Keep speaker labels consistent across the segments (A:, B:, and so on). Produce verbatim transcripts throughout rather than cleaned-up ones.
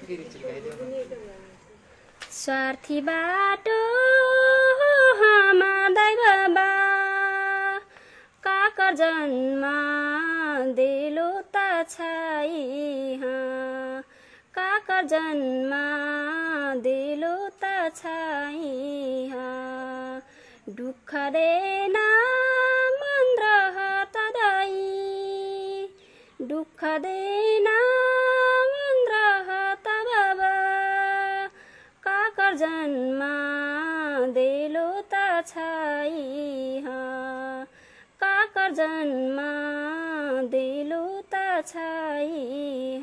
A: स्वार्थी बाटो हामादै बाबा काकर जन्मा देलो त छाई काकर जन्मा देलो त छाई दुःख देना मन रहत दाई दुःख देना मन रहत बाबा काकर जन्मा देलो त छाई काकर जन्मा देलो त छाई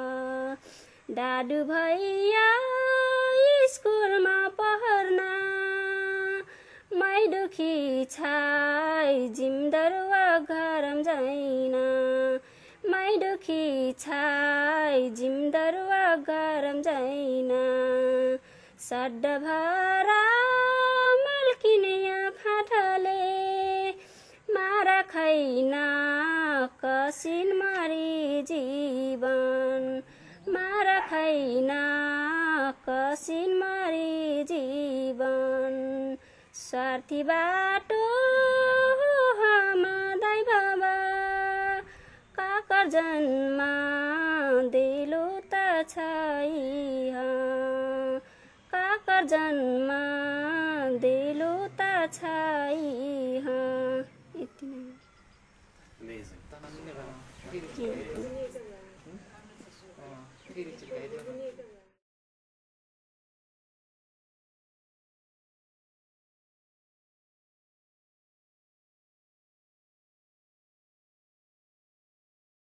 A: दादु भैया स्कुलमा पढ्ना मै दुखी छाई जिमदरुवा घरम जाइना मै दुखी छाई जिमदरुवा घरम जाइना सड्डा भरा मल्किनिया खाटले मारा खैना कसिन मारी जीवन मारा खैना कसिन मारी जीवन स्वार्थी बाटो हामादै बाबा काकर जन्मा देलो त छाई काकर जन्मा देलो त छाई यति नै